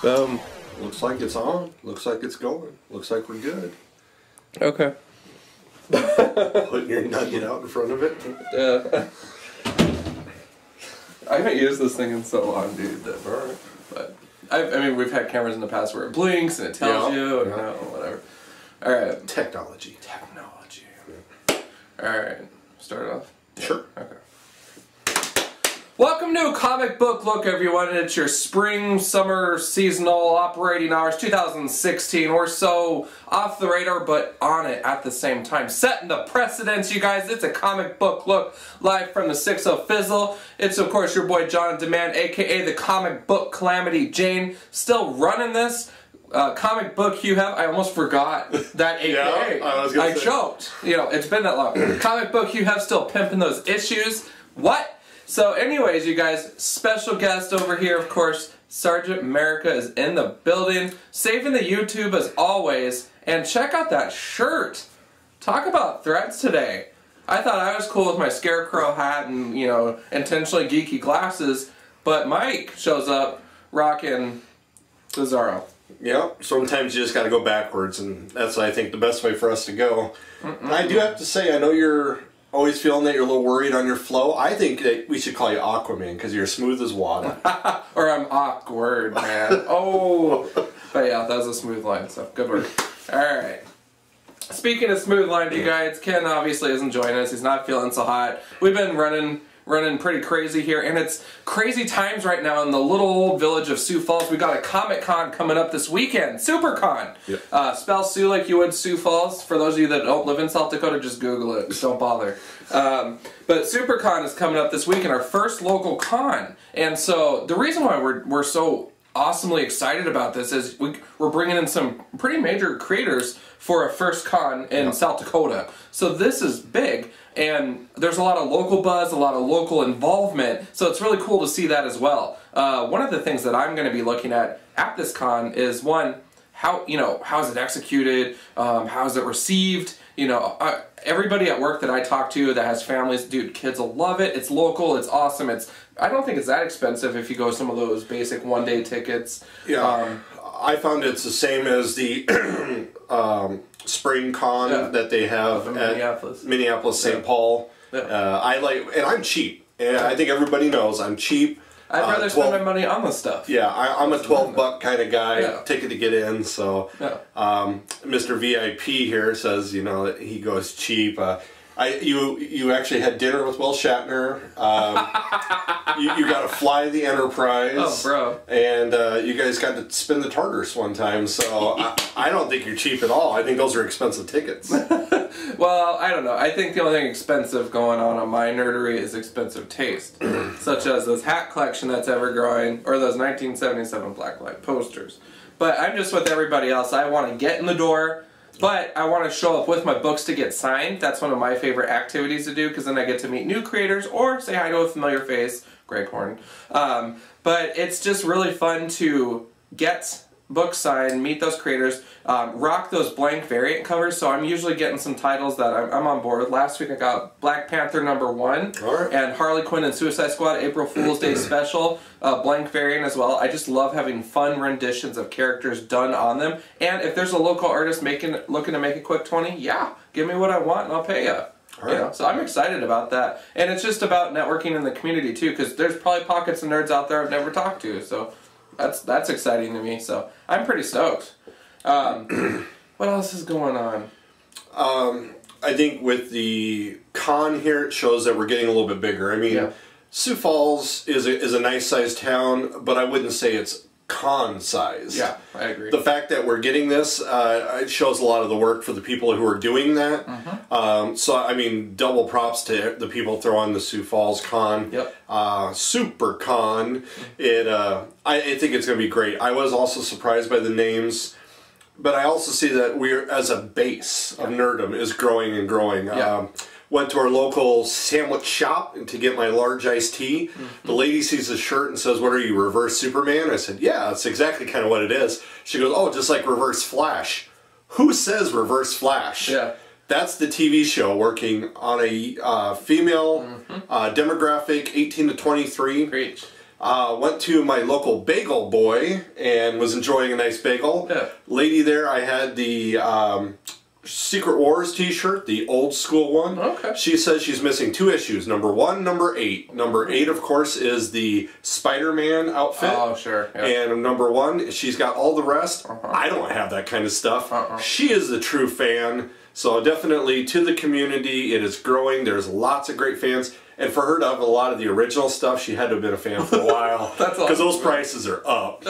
Looks like it's on. Looks like it's going. Looks like we're good. Okay. Putting your nugget out in front of it. Yeah. I haven't used this thing in so long, dude. Alright. But I mean, we've had cameras in the past where it blinks and it tells you, and whatever. All right. Technology. Yeah. All right. Start it off. Sure. Okay. Welcome to Comic Book Look, everyone. It's your spring, summer, seasonal operating hours 2016. We're so off the radar, but on it at the same time. Setting the precedence, you guys. It's a Comic Book Look live from the 6-0 Fizzle. It's, of course, your boy John Demand, a.k.a. the Comic Book Calamity Jane. Still running this. Comic Book You Have, I almost forgot that AKA. Yeah, I choked. You know, it's been that long. Comic Book You Have still pimping those issues. What? So anyways, you guys, special guest over here, of course, Sergeant Merica is in the building, saving the YouTube as always, and check out that shirt. Talk about threads today. I thought I was cool with my scarecrow hat and, you know, intentionally geeky glasses, but Mike shows up rocking Bizarro. Yeah, sometimes you just got to go backwards, and that's, I think, the best way for us to go. I do have to say, I know you're always feeling that you're a little worried on your flow. I think that we should call you Aquaman, because you're smooth as water. Or I'm awkward, man. Oh! But yeah, that was a smooth line, so good work. Alright. Speaking of smooth line, you guys, Ken obviously isn't joining us. He's not feeling so hot. We've been running pretty crazy here, and it's crazy times right now in the little old village of Sioux Falls. We got a Comic-Con coming up this weekend, SuperCon. Yep. Spell Sioux like you would Sioux Falls. For those of you that don't live in South Dakota, just Google it. Don't bother. But SuperCon is coming up this weekend, our first local con. And so the reason why we're so awesomely excited about this is we're bringing in some pretty major creators for a first con in South Dakota. So this is big. And there's a lot of local buzz, a lot of local involvement, so it's really cool to see that as well. One of the things that I'm going to be looking at this con is, one, how is it executed, how is it received? You know, everybody at work that I talk to that has families, dude, kids will love it. It's local, it's awesome. I don't think it's that expensive if you go some of those basic one-day tickets. Yeah, I found it's the same as the spring con that they have at Minneapolis, St. Paul. Yeah. And I'm cheap. And I think everybody knows I'm cheap. I'd rather spend my money on the stuff. Yeah, I'm a 12-buck kind of guy, ticket to get in. So Mr. VIP here says, you know, he goes cheap. You actually had dinner with Will Shatner. You got to fly the Enterprise. Oh, bro. And you guys got to spin the Tartarus one time. So I don't think you're cheap at all. I think those are expensive tickets. Well, I don't know. I think the only thing expensive going on my nerdery is expensive taste. Such as this hat collection that's ever growing, or those 1977 blacklight posters. But I'm just with everybody else. I want to get in the door, but I want to show up with my books to get signed. That's one of my favorite activities to do, because then I get to meet new creators or say hi to a familiar face, Greg Horn. But it's just really fun to get books signed, meet those creators, rock those blank variant covers. So I'm usually getting some titles that I'm on board with. Last week I got Black Panther #1 and Harley Quinn and Suicide Squad April Fool's Day special, blank variant as well. I just love having fun renditions of characters done on them. And if there's a local artist looking to make a quick 20, yeah, give me what I want and I'll pay you. You know, so I'm excited about that. And it's just about networking in the community too, because there's probably pockets of nerds out there I've never talked to. So that's exciting to me. So I'm pretty stoked. What else is going on? I think with the con here, it shows that we're getting a little bit bigger. I mean, Sioux Falls is a nice sized town, but I wouldn't say it's con sized. Yeah, I agree. The fact that we're getting this, it shows a lot of the work for the people who are doing that. So, I mean, double props to the people throwing the Sioux Falls con. Super con. I think it's going to be great. I was also surprised by the names, but I also see that we're, as a base of nerdom, is growing and growing. Went to our local sandwich shop to get my large iced tea. The lady sees the shirt and says, "What are you, reverse Superman?" I said, "Yeah, that's exactly kind of what it is." She goes, "Oh, just like reverse Flash." Who says reverse Flash? Yeah. That's the TV show working on a female demographic, 18 to 23. Preach. Went to my local bagel boy and was enjoying a nice bagel. Yeah. Lady there, I had the Secret Wars t-shirt, the old school one. Okay. She says she's missing 2 issues. Number 1, number 8. Number 8, of course, is the Spider-Man outfit. Oh, sure. Yep. And number 1, she's got all the rest. I don't have that kind of stuff. She is the true fan. So definitely to the community, it is growing. There's lots of great fans. And for her to have a lot of the original stuff, she had to have been a fan for a while. That's awesome. Because those prices are up.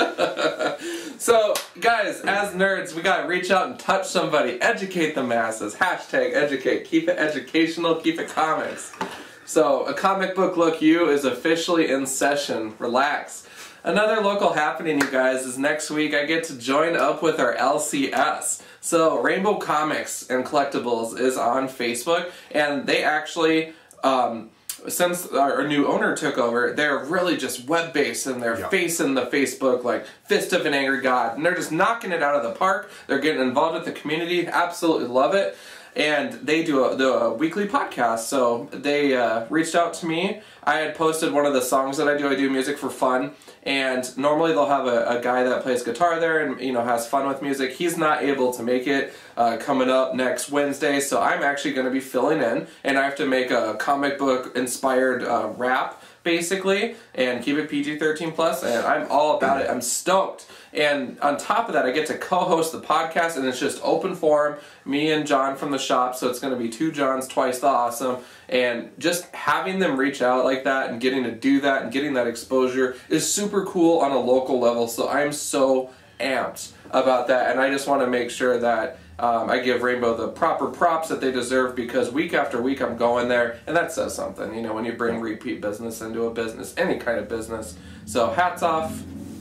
So, guys, as nerds, we gotta reach out and touch somebody. Educate the masses. Hashtag educate. Keep it educational. Keep it comics. So, A Comic Book Look You is officially in session. Relax. Another local happening, you guys, is next week I get to join up with our LCS. So, Rainbow Comics and Collectibles is on Facebook, and they actually... since our new owner took over, they're really just web-based, and they're facing the Facebook like fist of an angry god, and they're just knocking it out of the park. They're getting involved with the community. Absolutely love it. And they do a weekly podcast, so they reached out to me. I had posted one of the songs that I do. I do music for fun, and normally they'll have a guy that plays guitar there and has fun with music. He's not able to make it coming up next Wednesday, so I'm actually going to be filling in, and I have to make a comic book inspired rap basically, and keep it PG-13 plus, and I'm all about it. I'm stoked. And on top of that, I get to co-host the podcast, and it's just open forum, me and John from the shop, so it's going to be 2 Johns, twice the awesome, and just having them reach out like that and getting to do that and getting that exposure is super cool on a local level, so I'm so amped about that, and I just want to make sure that I give Rainbow the proper props that they deserve, because week after week I'm going there, and that says something, when you bring repeat business into a business, any kind of business. So hats off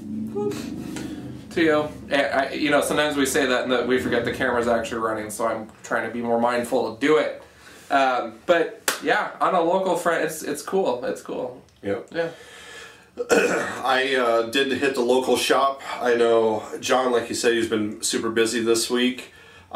to you. And sometimes we say that and we forget the camera's actually running, so I'm trying to be more mindful to do it. But yeah, on a local front, it's cool. It's cool. Yep. Yeah. I did hit the local shop. I know John, like you said, he's been super busy this week.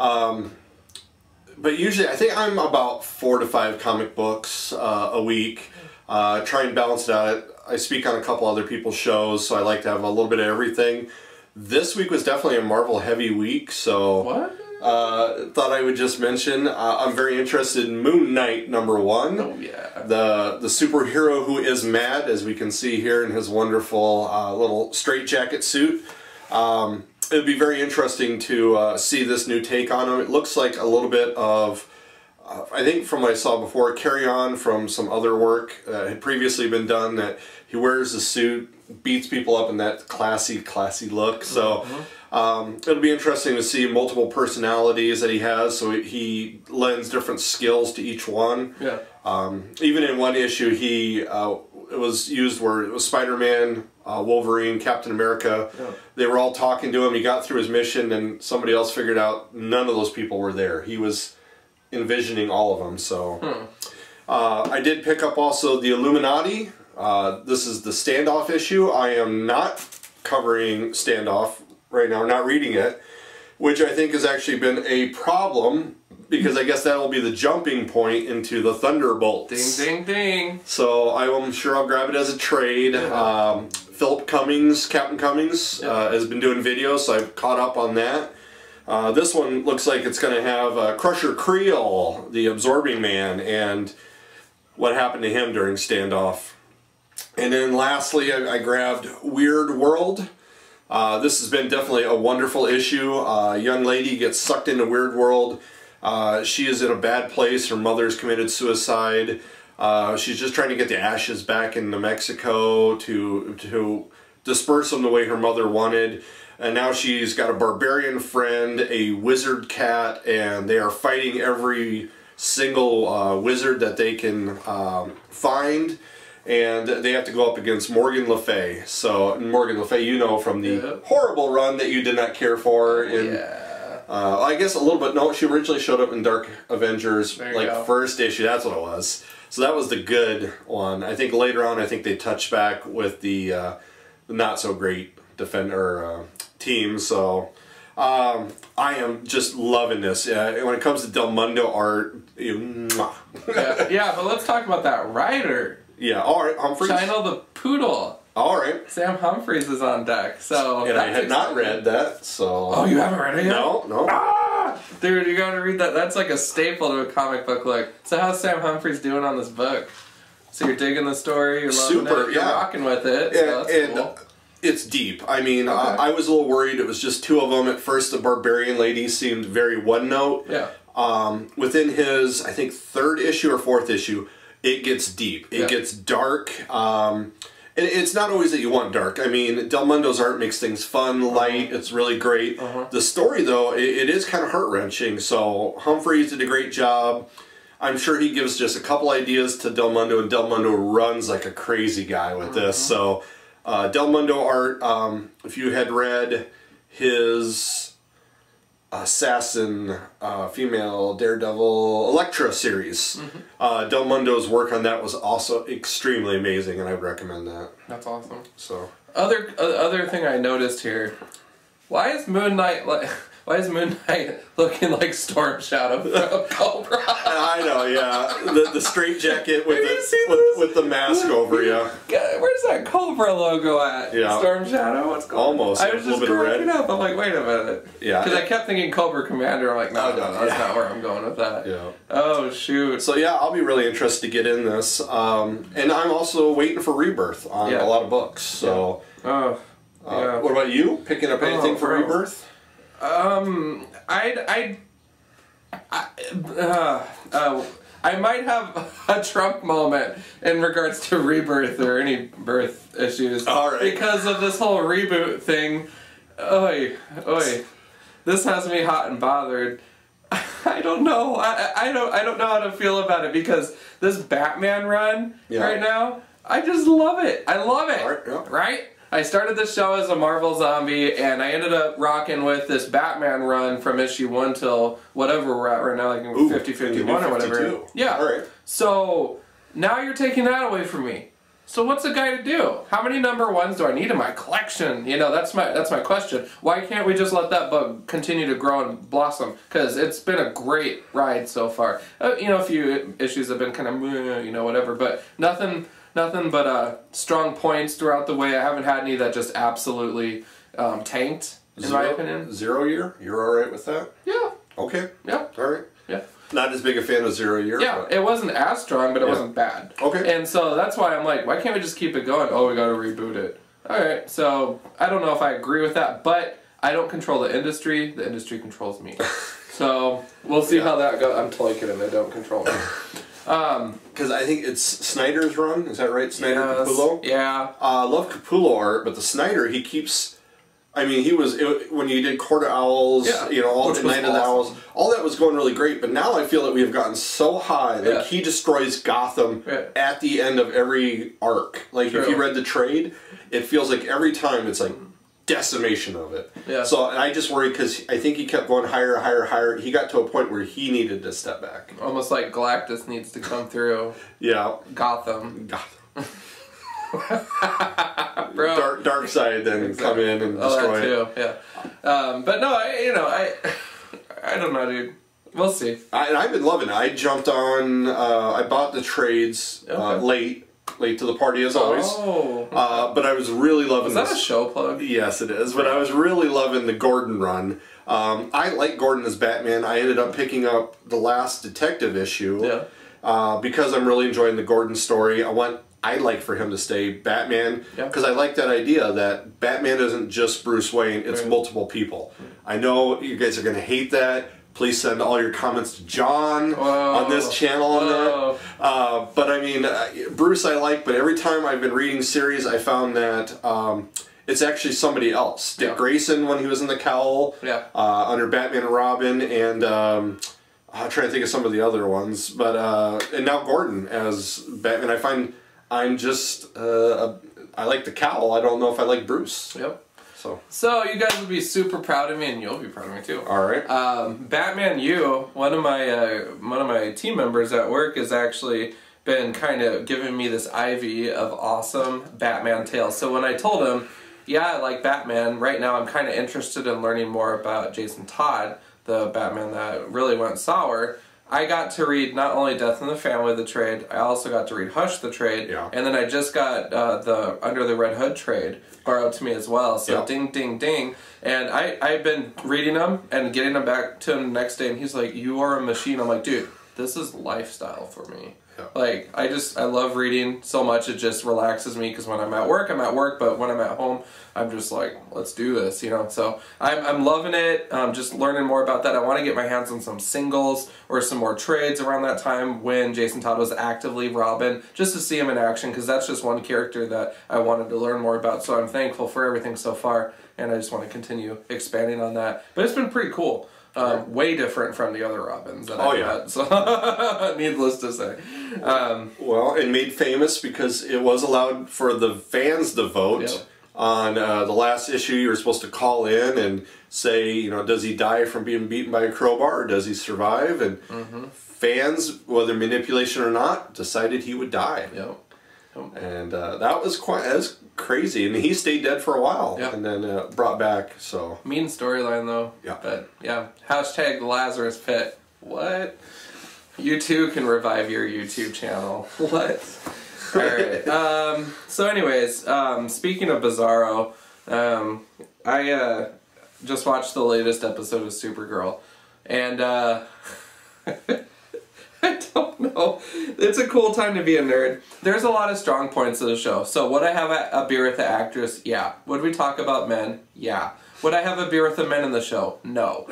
But usually I think I'm about 4 to 5 comic books a week. Try and balance it out. I speak on a couple other people's shows, so I like to have a little bit of everything. This week was definitely a Marvel heavy week, so thought I would just mention I'm very interested in Moon Knight #1. Oh yeah. The superhero who is mad, as we can see here in his wonderful little straitjacket suit. It would be very interesting to see this new take on him. It looks like a little bit of, I think from what I saw before, carry on from some other work that had previously been done, that he wears the suit, beats people up in that classy look. So it'll be interesting to see multiple personalities that he has, so he lends different skills to each one. Yeah. Even in one issue, it was used where it was Spider-Man, Wolverine, Captain America. Yeah. They were all talking to him. He got through his mission, and somebody else figured out none of those people were there. He was envisioning all of them. So I did pick up also the Illuminati. This is the Standoff issue. I am not covering Standoff right now, not reading it, which I think has actually been a problem, because I guess that'll be the jumping point into the Thunderbolts. Ding, ding, ding. So I'm sure I'll grab it as a trade. Yeah. Philip Cummings, Captain Cummings, has been doing videos, so I've caught up on that. This one looks like it's going to have Crusher Creel, the Absorbing Man, and what happened to him during Standoff. And then lastly, I grabbed Weird World. This has been definitely a wonderful issue. A young lady gets sucked into Weird World. She is in a bad place. Her mother's committed suicide. She's just trying to get the ashes back into Mexico to disperse them the way her mother wanted. And now she's got a barbarian friend, a wizard cat, and they are fighting every single wizard that they can find. And they have to go up against Morgan Le Fay. So Morgan Le Fay, from the horrible run that you did not care for. I guess a little bit. No, she originally showed up in Dark Avengers, first issue. That's what it was. So that was the good one. I think later on, they touched back with the not so great defender team. So I am just loving this. When it comes to Del Mundo art, yeah, but let's talk about that writer. Yeah, all right, Humphreys. Chino the Poodle. All right. Sam Humphries is on deck. So and I had not read that, so... Oh, you haven't read it yet? No. Ah! Dude, you gotta read that. That's like a staple to a comic book look. So how's Sam Humphries doing on this book? So you're digging the story, you're loving it, you're rocking with it, so that's cool. It's deep. I mean, Okay. I was a little worried. It was just two of them. At first, the Barbarian Lady seemed very one-note. Yeah. Within his, I think, 3rd issue or 4th issue, it gets deep. It gets dark. And it's not always that you want dark. I mean, Del Mundo's art makes things fun, light. It's really great. The story, though, it is kind of heart-wrenching. So Humphries did a great job. I'm sure he gives just a couple ideas to Del Mundo, and Del Mundo runs like a crazy guy with this. So Del Mundo art, if you had read his Assassin, female Daredevil, Elektra series, Del Mundo's work on that was also extremely amazing, and I would recommend that. That's awesome. So other thing I noticed here, why is Moon Knight looking like Storm Shadow from Cobra? I know, yeah. The straight jacket with the mask over, yeah. Where's that Cobra logo at? Yeah. Storm Shadow? What's going on? Almost. I was just cracking up. I'm like, wait a minute. Yeah. Because I kept thinking Cobra Commander. I'm like, no, that's not where I'm going with that. Yeah. Oh, shoot. So yeah, I'll be really interested to get in this. And I'm also waiting for Rebirth on a lot of books. So. Yeah. What about you? Picking up anything for Rebirth? I might have a Trump moment in regards to Rebirth or any birth issues. All right. Because of this whole reboot thing. Oy. This has me hot and bothered. I don't know. I don't know how to feel about it because this Batman run right now, I just love it. I love it. Right? I started this show as a Marvel zombie, and I ended up rocking with this Batman run from issue 1 till whatever we're at right now, like 50, 51 or whatever. Yeah. All right. So now you're taking that away from me. So what's a guy to do? How many #1s do I need in my collection? You know, that's my question. Why can't we just let that bug continue to grow and blossom? Because it's been a great ride so far. You know, a few issues have been kind of, you know, whatever, but nothing but strong points throughout the way. I haven't had any that just absolutely tanked, in my opinion. 0 Year? You're alright with that? Yeah. Okay. Yeah. Alright. Yeah. Not as big a fan of 0 Year. Yeah, but... it wasn't as strong, but it wasn't bad. Okay. And so that's why I'm like, why can't we just keep it going? Oh, we gotta reboot it. Alright, so I don't know if I agree with that, but I don't control the industry controls me. So we'll see how that goes. I'm totally kidding, they don't control me. Because I think it's Snyder's run, is that right? Snyder Capullo? Yeah. I love Capullo art, but the Snyder, he keeps... I mean, when you did Court of Owls, you know, all the Night of the Owls, all that was going really great, but now I feel that we have gotten so high that he destroys Gotham at the end of every arc. Like, if you read the trade, it feels like every time it's like decimation of it. Yeah. So I just worry because I think he kept going higher, higher, higher. He got to a point where he needed to step back. Almost like Galactus needs to come through Gotham. Bro. Dark side then come in and destroy it. Yeah. But no, I don't know, dude. We'll see. I've been loving it. I jumped on. I bought the trades late to the party as always. Oh. But I was really loving. Is that a show plug? Yes, it is. But I was really loving the Gordon run. I like Gordon as Batman. I ended up picking up the last Detective issue. Yeah. Because I'm really enjoying the Gordon story. I'd like for him to stay Batman because I like that idea that Batman isn't just Bruce Wayne, it's multiple people. I know you guys are going to hate that. Please send all your comments to John on this channel on that. But I mean, Bruce I like, but every time I've been reading series, I found that it's actually somebody else. Dick Grayson when he was in the cowl under Batman and Robin, and I'm trying to think of some of the other ones. But and now Gordon as Batman. I find I'm just, I like the cowl. I don't know if I like Bruce. Yep. So you guys would be super proud of me, and you'll be proud of me too. All right. Batman U, one of my team members at work has actually been kind of giving me this IV of awesome Batman tales. So when I told him, yeah, I like Batman, right now I'm kind of interested in learning more about Jason Todd, the Batman that really went sour. I got to read not only Death in the Family, the trade, I also got to read Hush, the trade, and then I just got the Under the Red Hood trade borrowed to me as well. So ding, ding, ding. And I've been reading them and getting them back to him the next day, and he's like, "You are a machine." I'm like, dude, this is lifestyle for me. Like, I love reading so much, it just relaxes me, because when I'm at work, but when I'm at home, I'm just like, let's do this, you know? So I'm loving it, just learning more about that. I want to get my hands on some singles or some more trades around that time when Jason Todd was actively Robin, just to see him in action, because that's just one character that I wanted to learn more about. So I'm thankful for everything so far, and I just want to continue expanding on that. But it's been pretty cool. Way different from the other Robins that I've had, so needless to say. Well, and made famous because it was allowed for the fans to vote on the last issue. You were supposed to call in and say, you know, does he die from being beaten by a crowbar, or does he survive? And fans, whether manipulation or not, decided he would die. And that was crazy, and he stayed dead for a while, and then brought back. So mean storyline though. But hashtag Lazarus Pit. What? You too can revive your YouTube channel. What? All right. So anyways, speaking of Bizarro, I just watched the latest episode of Supergirl, and I don't know. It's a cool time to be a nerd. There's a lot of strong points of the show. So would I have a beer with the actress? Yeah. Would we talk about men? Yeah. Would I have a beer with the men in the show? No.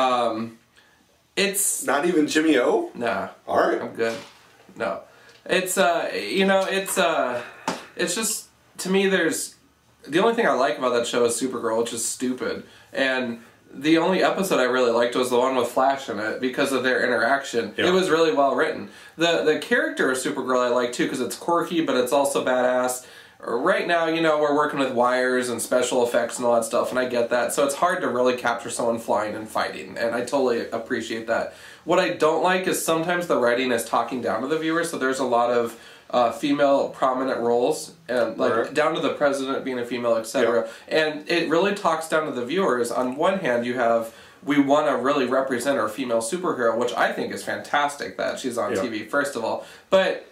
It's... Not even Jimmy O? Nah. Alright. I'm good. No. It's, you know, it's just, to me, there's... The only thing I like about that show is Supergirl, which is stupid. And... the only episode I really liked was the one with Flash in it because of their interaction. It was really well written. The character of Supergirl I like too because it's quirky, but it's also badass. Right now, you know, we're working with wires and special effects and all that stuff, and I get that. So it's hard to really capture someone flying and fighting, and I totally appreciate that. What I don't like is sometimes the writing is talking down to the viewer, so there's a lot of female prominent roles, and like down to the president being a female, etc. And it really talks down to the viewers. On one hand, you have, we want to really represent our female superhero, which I think is fantastic that she's on TV, first of all. But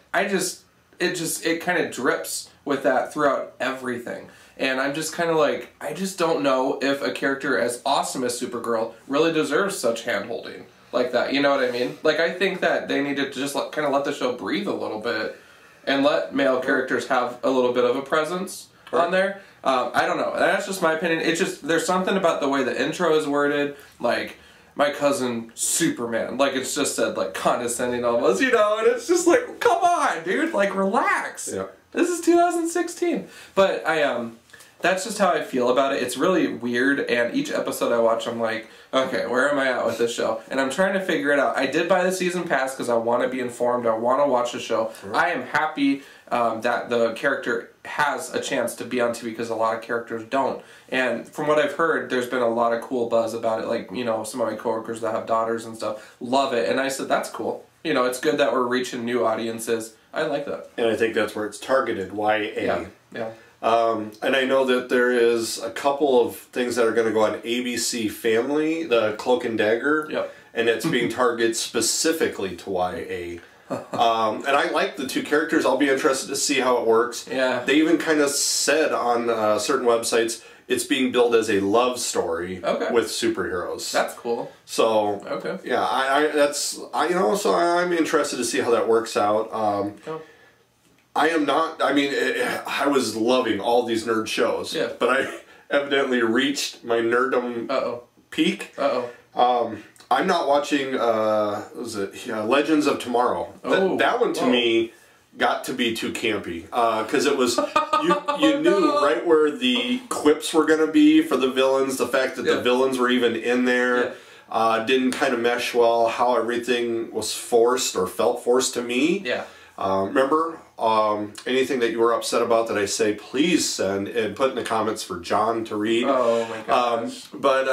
it kind of drips with that throughout everything. And I'm just kind of like, I just don't know if a character as awesome as Supergirl really deserves such hand-holding like that. You know what I mean? Like, I think that they need to just kind of let the show breathe a little bit and let male characters have a little bit of a presence on there. I don't know. That's just my opinion. It's just, there's something about the way the intro is worded, like, my cousin Superman. Like, it's just said, like, condescending almost, you know? And it's just like, come on, dude. Like, relax. This is 2016. But that's just how I feel about it. It's really weird, and each episode I watch, I'm like, okay, where am I at with this show? And I'm trying to figure it out. I did buy the season pass because I want to be informed. I want to watch the show. I am happy that the character has a chance to be on TV because a lot of characters don't. And from what I've heard, there's been a lot of cool buzz about it. Like, you know, some of my coworkers that have daughters and stuff love it. And I said, that's cool. You know, it's good that we're reaching new audiences. I like that. And I think that's where it's targeted, YA. And I know that there is a couple of things that are going to go on ABC Family, the Cloak and Dagger, and it's being targeted specifically to YA. And I like the two characters. I'll be interested to see how it works. They even kind of said on certain websites it's being billed as a love story with superheroes. That's cool. So yeah, so I'm interested to see how that works out. I am not, I mean, I was loving all these nerd shows, but I evidently reached my nerddom peak. I'm not watching, Legends of Tomorrow. That one to me got to be too campy, because it was, you knew right where the quips were going to be for the villains, the fact that the villains were even in there. Didn't kind of mesh well, how everything was forced or felt forced to me. Remember, anything that you were upset about that I say, please send and put in the comments for John to read. Oh my gosh.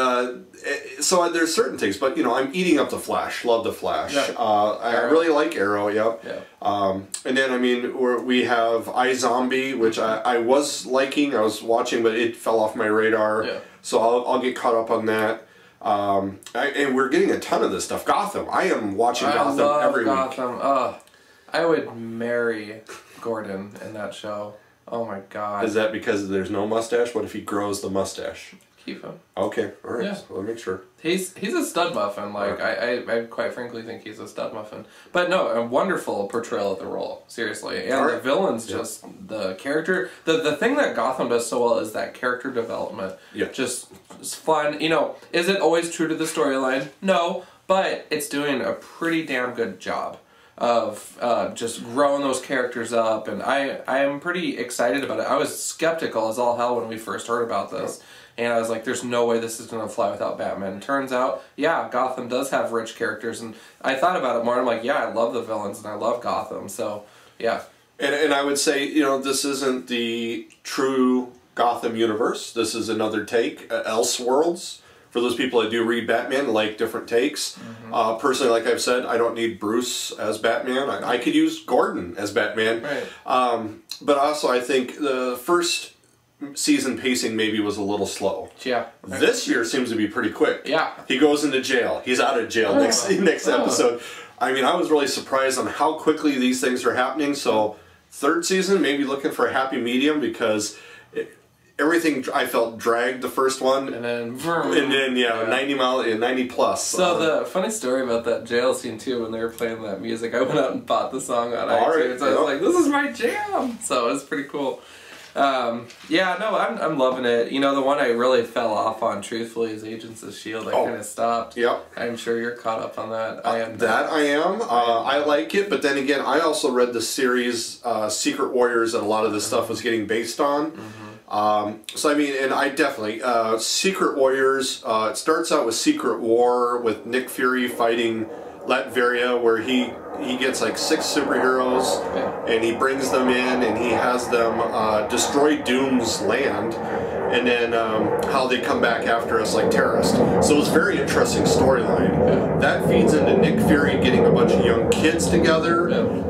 So there's certain things, but you know, I'm eating up the Flash. Love the Flash. I really like Arrow. And then I mean, we have iZombie, which I was liking. I was watching, but it fell off my radar. So I'll get caught up on that. And we're getting a ton of this stuff. Gotham. I am watching Gotham every week. I would marry Gordon in that show. Oh my god. Is that because there's no mustache? What if he grows the mustache? Keep him. Okay, all right. Yeah. So let me make sure. He's a stud muffin. Like I quite frankly think he's a stud muffin. But no, a wonderful portrayal of the role. Seriously, and the villains just the character. The thing that Gotham does so well is that character development. Yeah. Just it's fun. You know, is it always true to the storyline? No, but it's doing a pretty damn good job of just growing those characters up, and I am pretty excited about it. I was skeptical as all hell when we first heard about this. And I was like, there's no way this is going to fly without Batman. And turns out, yeah, Gotham does have rich characters. And I thought about it more, and I'm like, yeah, I love the villains, and I love Gotham. So, yeah. And I would say, you know, this isn't the true Gotham universe. This is another take, Elseworlds. For those people that do read Batman, like different takes. Personally, like I've said, I don't need Bruce as Batman. I could use Gordon as Batman. Right. But also, I think the first season pacing maybe was a little slow. Yeah. This year seems to be pretty quick. Yeah. He goes into jail. He's out of jail next episode. I mean, I was really surprised on how quickly these things are happening. So, third season, maybe looking for a happy medium because everything I felt dragged the first one. And then 90 plus. So the funny story about that jail scene too, when they were playing that music, I went out and bought the song on iTunes. I was like, this is my jam. So it was pretty cool. Yeah, no, I'm loving it. You know, the one I really fell off on, truthfully, is Agents of S.H.I.E.L.D. I kind of stopped. Yep. I'm sure you're caught up on that. I am. I like it, but then again, I also read the series Secret Warriors that a lot of this stuff was getting based on. So, I mean, and I definitely, Secret Warriors, it starts out with Secret War with Nick Fury fighting Latveria, where he gets like 6 superheroes and he brings them in and he has them destroy Doom's land, and then how they come back after us like terrorists. So it's a very interesting storyline. That feeds into Nick Fury getting a bunch of young kids together,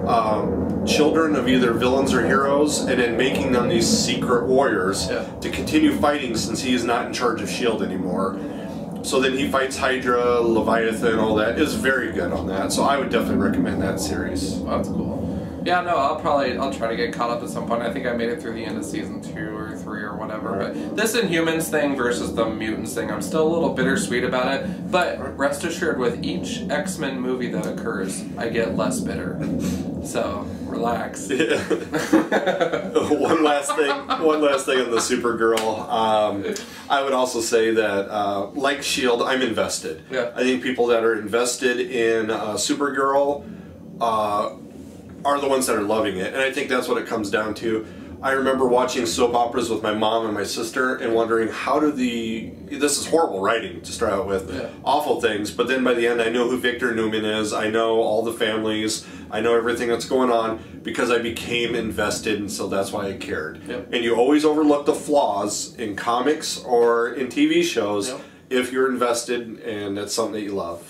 children of either villains or heroes, and then making them these secret warriors to continue fighting since he is not in charge of S.H.I.E.L.D. anymore. So then he fights Hydra, Leviathan, all that. It's very good on that. So I would definitely recommend that series. That's cool. Yeah, no, I'll try to get caught up at some point. I think I made it through the end of season 2 or 3 or whatever. Right. But this Inhumans thing versus the Mutants thing, I'm still a little bittersweet about it. But rest assured, with each X-Men movie that occurs, I get less bitter. So relax. Yeah. One last thing on the Supergirl. I would also say that, like S.H.I.E.L.D., I'm invested. Yeah. I think people that are invested in Supergirl are the ones that are loving it, and I think that's what it comes down to. I remember watching soap operas with my mom and my sister and wondering this is horrible writing to start out with, awful things, but then by the end I know who Victor Newman is, I know all the families, I know everything that's going on because I became invested, and so that's why I cared. And you always overlook the flaws in comics or in TV shows if you're invested and it's something that you love.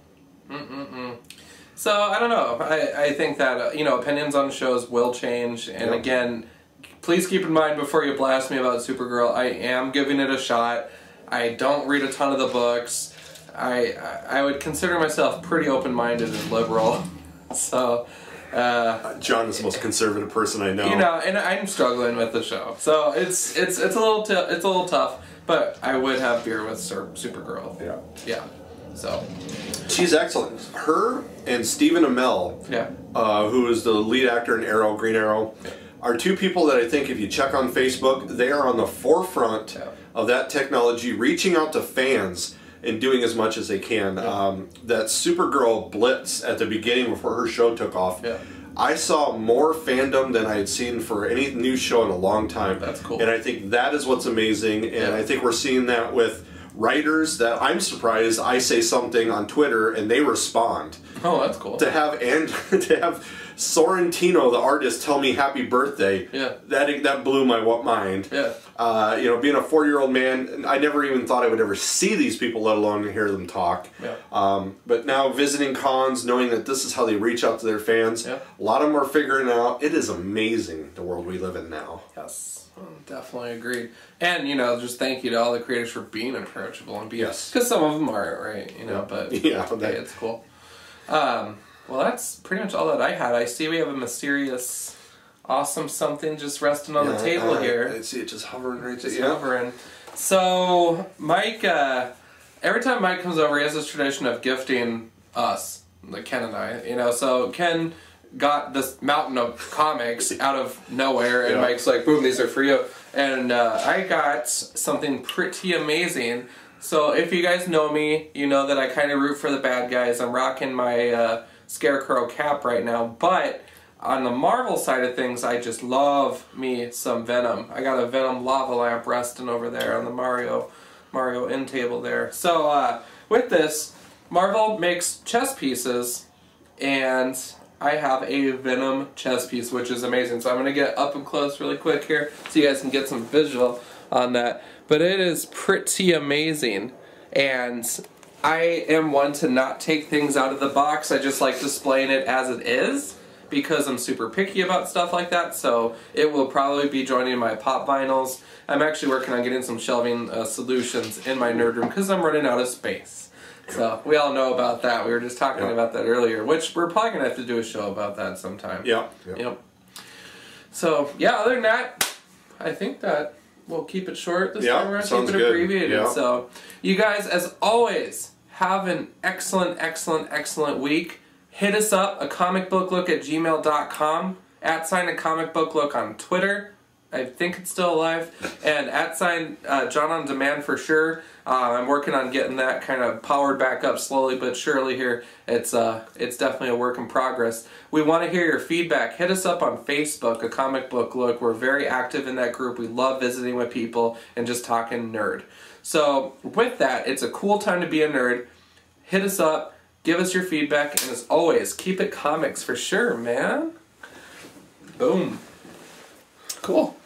So, I don't know. I think that, opinions on shows will change. And again, please keep in mind before you blast me about Supergirl, I am giving it a shot. I don't read a ton of the books. I would consider myself pretty open-minded and liberal. So, John is the most conservative person I know. And I'm struggling with the show. So, it's a little tough. But I would have beer with Supergirl. Yeah. So she's excellent. Her and Stephen Amell, who is the lead actor in Arrow, Green Arrow, are two people that I think if you check on Facebook, they are on the forefront of that technology, reaching out to fans and doing as much as they can. That Supergirl blitz at the beginning before her show took off, I saw more fandom than I had seen for any new show in a long time. That's cool. And I think that is what's amazing, and I think we're seeing that with writers that I'm surprised I say something on Twitter and they respond. Oh, that's cool. To have Sorrentino, the artist, tell me happy birthday. That blew my mind. Being a 4-year-old man, I never even thought I would ever see these people, let alone hear them talk. But now visiting cons, knowing that this is how they reach out to their fans, a lot of them are figuring out it is amazing the world we live in now. Yes. Definitely agreed. And, you know, just thank you to all the creators for being approachable and being... Yes. Because some of them aren't, right? You know, but... Yeah. Okay, it's cool. Well, that's pretty much all that I had. I see we have a mysterious, awesome something just resting on the table here. I see it just hovering right there. Just hovering. So, Mike, every time Mike comes over, he has this tradition of gifting us, like Ken and I, you know, so Ken got this mountain of comics out of nowhere, and Mike's like, boom, these are for you. And I got something pretty amazing. So if you guys know me, you know that I kind of root for the bad guys. I'm rocking my Scarecrow cap right now, but on the Marvel side of things, I just love me some Venom. I got a Venom lava lamp resting over there on the Mario end table there. So with this, Marvel makes chess pieces, and I have a Venom chess piece, which is amazing. So I'm going to get up and close really quick here so you guys can get some visual on that. But it is pretty amazing. And I am one to not take things out of the box. I just like displaying it as it is because I'm super picky about stuff like that. So it will probably be joining my pop vinyls. I'm actually working on getting some shelving solutions in my nerd room because I'm running out of space. So, we all know about that. We were just talking about that earlier, which we're probably going to have to do a show about that sometime. Yep. So, yeah, other than that, I think that we'll keep it short this time. We're going to keep it abbreviated. So, you guys, as always, have an excellent, excellent, excellent week. Hit us up, acomicbooklook@gmail.com, @acomicbooklook on Twitter. I think it's still alive, and @John on Demand for sure. I'm working on getting that kind of powered back up slowly but surely here. It's definitely a work in progress. We want to hear your feedback. Hit us up on Facebook, A Comic Book Look. We're very active in that group. We love visiting with people and just talking nerd. So with that, it's a cool time to be a nerd. Hit us up, give us your feedback, and as always, keep it comics for sure, man. Boom. Cool.